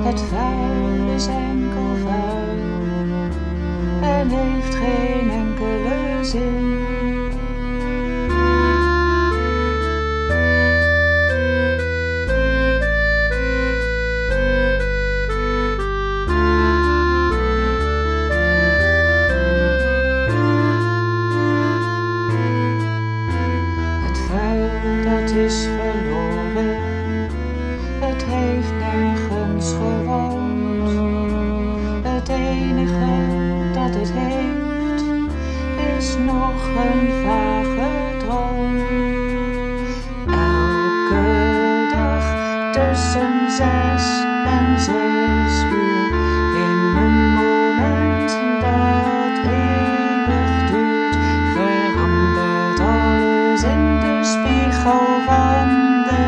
Het vuil is enkel vuil en heeft geen enkele zin. Het vuil dat is verloren, het heeft nergens gewoond. Het enige dat het heeft, is nog een vage droom. Elke dag tussen 6 en 6 uur, in een moment dat eeuwig duurt, verandert alles in de spiegel van de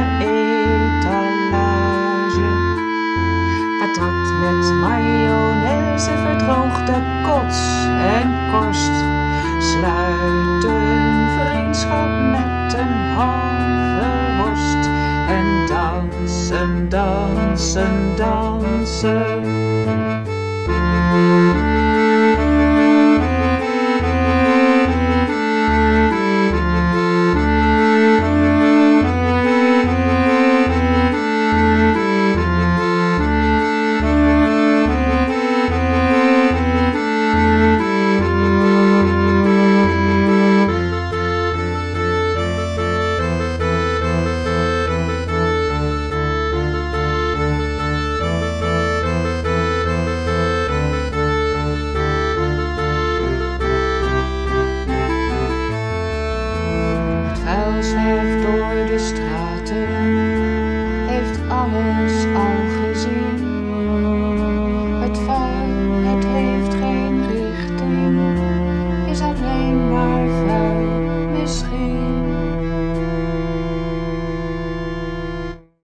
etalage. Patat met mayonaise, verdroogde kots en korst, sluit een vriendschap met een halve worst. En dansen, dansen, dansen.